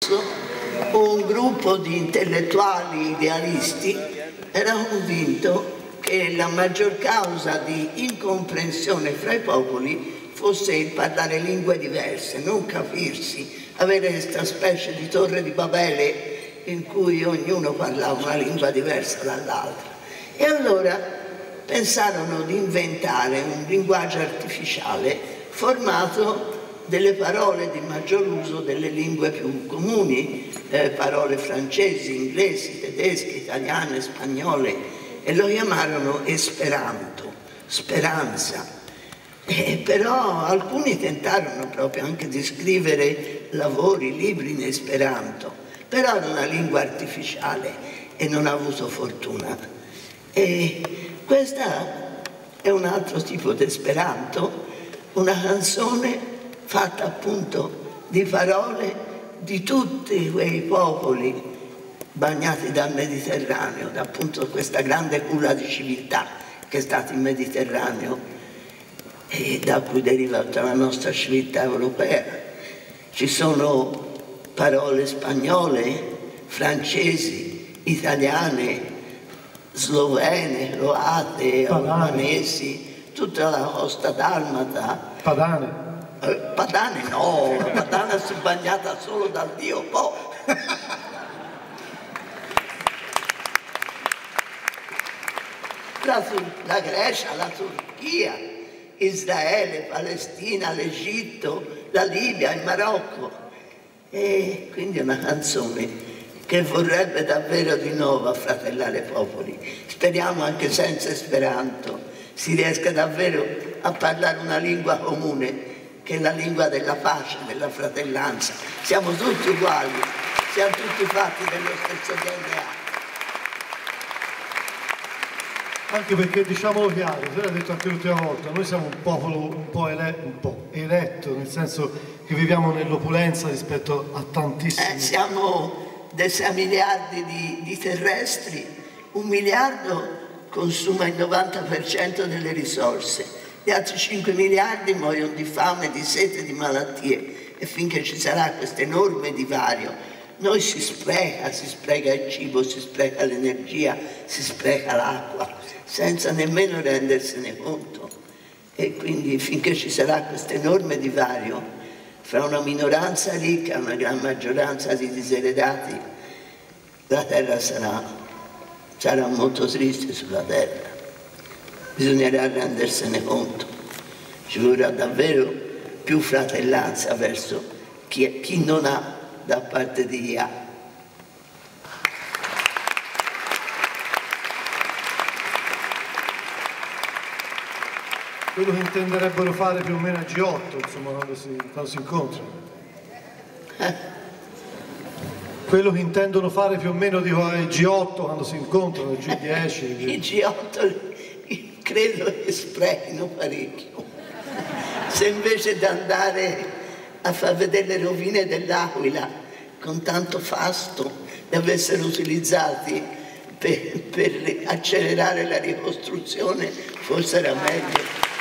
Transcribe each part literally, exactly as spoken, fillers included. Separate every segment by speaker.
Speaker 1: Un gruppo di intellettuali idealisti era convinto che la maggior causa di incomprensione fra i popoli fosse il parlare lingue diverse, non capirsi, avere questa specie di torre di Babele in cui ognuno parlava una lingua diversa dall'altra. E allora pensarono di inventare un linguaggio artificiale formato delle parole di maggior uso delle lingue più comuni, eh, parole francesi, inglesi, tedesche, italiane, spagnole, e lo chiamarono Esperanto, speranza. Eh, però alcuni tentarono proprio anche di scrivere lavori, libri in Esperanto, però era una lingua artificiale e non ha avuto fortuna. E questa è un altro tipo di Esperanto, una canzone fatta appunto di parole di tutti quei popoli bagnati dal Mediterraneo, da appunto questa grande culla di civiltà che è stata il Mediterraneo e da cui deriva tutta la nostra civiltà europea. Ci sono parole spagnole, francesi, italiane, slovene, croate, albanesi, tutta la costa dalmata.
Speaker 2: Padane.
Speaker 1: Eh, Padane no, la Padana si è bagnata solo dal Dio Po. La, la Grecia, la Turchia, Israele, Palestina, l'Egitto, la Libia, il Marocco. E quindi è una canzone che vorrebbe davvero di nuovo affratellare i popoli. Speriamo anche senza Esperanto si riesca davvero a parlare una lingua comune, che è la lingua della pace, della fratellanza. Siamo tutti uguali, siamo tutti fatti dello stesso D N A.
Speaker 2: Anche perché, diciamolo chiaro, se l'ha detto anche l'ultima volta, noi siamo un popolo un po', ele un po' eletto, nel senso che viviamo nell'opulenza rispetto a tantissimi.
Speaker 1: Eh, siamo dei sei miliardi di, di terrestri, un miliardo consuma il novanta per cento delle risorse. Gli altri cinque miliardi muoiono di fame, di sete, di malattie, e finché ci sarà questo enorme divario, noi si spreca, si spreca il cibo, si spreca l'energia, si spreca l'acqua, senza nemmeno rendersene conto. E quindi finché ci sarà questo enorme divario fra una minoranza ricca e una gran maggioranza di diseredati, la terra sarà, sarà molto triste sulla terra. Bisognerà rendersene conto, ci vorrà davvero più fratellanza verso chi, chi non ha da parte di chi ha.
Speaker 2: Quello che intenderebbero fare più o meno a G otto, insomma, quando si, quando si incontrano.
Speaker 1: Eh?
Speaker 2: Quello che intendono fare più o meno dico, ai G otto quando si incontrano, ai G dieci.
Speaker 1: I G otto credo che sprechino parecchio. Se invece di andare a far vedere le rovine dell'Aquila con tanto fasto li avessero utilizzati per, per accelerare la ricostruzione, forse era meglio.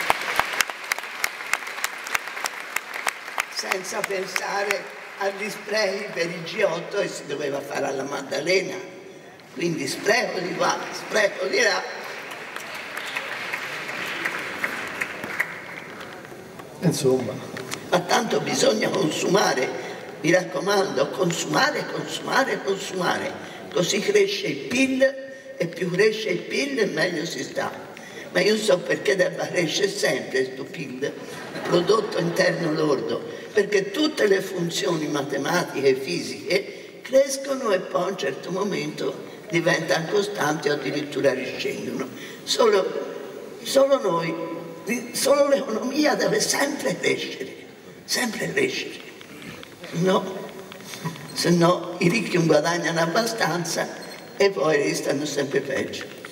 Speaker 1: Senza pensare agli sprechi per il G otto che si doveva fare alla Maddalena. Quindi spreco di qua, spreco di là.
Speaker 2: Insomma.
Speaker 1: Ma tanto bisogna consumare, mi raccomando, consumare, consumare, consumare, così cresce il P I L e più cresce il P I L e meglio si sta. Ma io non so perché debba crescere sempre questo P I L, il prodotto interno lordo, perché tutte le funzioni matematiche e fisiche crescono e poi a un certo momento diventano costanti o addirittura riscendono. Solo, solo noi. Solo l'economia deve sempre crescere, sempre crescere, no, se no i ricchi non guadagnano abbastanza e poi restano sempre peggio.